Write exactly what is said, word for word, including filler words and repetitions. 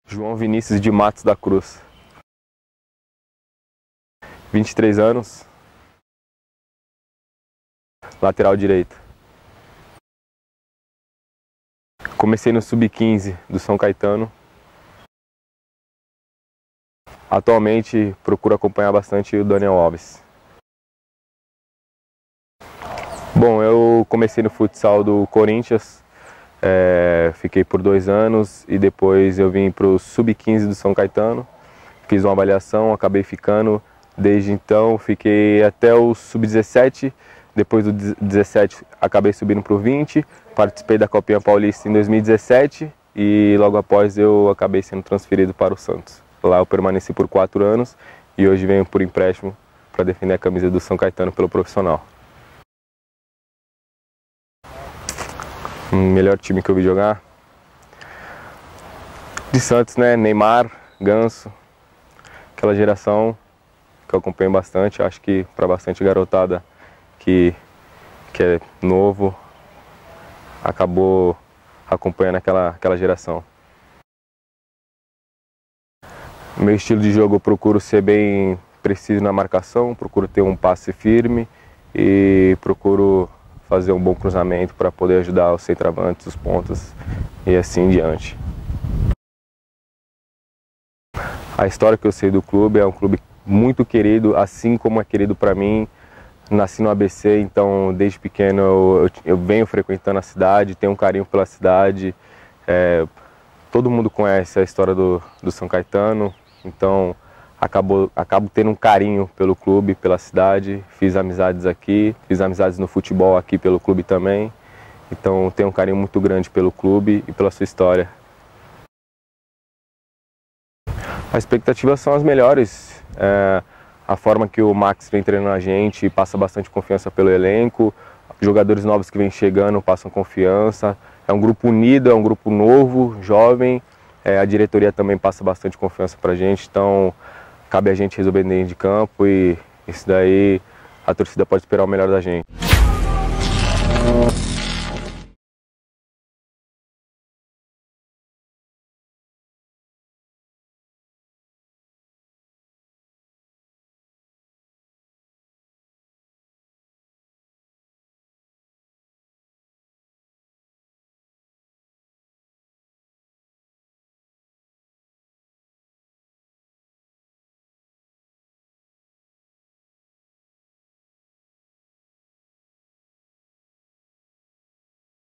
João Vinícius de Matos da Cruz. vinte e três anos. Lateral direito. Comecei no sub quinze do São Caetano. Atualmente procuro acompanhar bastante o Daniel Alves. Bom, eu comecei no futsal do Corinthians, é, fiquei por dois anos e depois eu vim para o sub quinze do São Caetano. Fiz uma avaliação, acabei ficando. Desde então fiquei até o sub dezessete, depois do dezessete acabei subindo para o vinte, participei da Copinha Paulista em dois mil e dezessete e logo após eu acabei sendo transferido para o Santos. Lá eu permaneci por quatro anos e hoje venho por empréstimo para defender a camisa do São Caetano pelo profissional. O melhor time que eu vi jogar? De Santos, né? Neymar, Ganso, aquela geração que eu acompanho bastante. Acho que para bastante garotada que, que é novo, acabou acompanhando aquela, aquela geração. Meu estilo de jogo, eu procuro ser bem preciso na marcação, procuro ter um passe firme e procuro fazer um bom cruzamento para poder ajudar os centroavantes, os pontas e assim em diante. A história que eu sei do clube é um clube muito querido, assim como é querido para mim. Nasci no A B C, então desde pequeno eu, eu, eu venho frequentando a cidade, tenho um carinho pela cidade. É, todo mundo conhece a história do, do São Caetano, então acabo, acabo tendo um carinho pelo clube, pela cidade. Fiz amizades aqui, fiz amizades no futebol aqui pelo clube também. Então tenho um carinho muito grande pelo clube e pela sua história. As expectativas são as melhores. É, a forma que o Max vem treinando a gente passa bastante confiança pelo elenco. Jogadores novos que vêm chegando passam confiança. É um grupo unido, é um grupo novo, jovem. É, a diretoria também passa bastante confiança pra gente, então cabe a gente resolver dentro de campo e isso daí a torcida pode esperar o melhor da gente.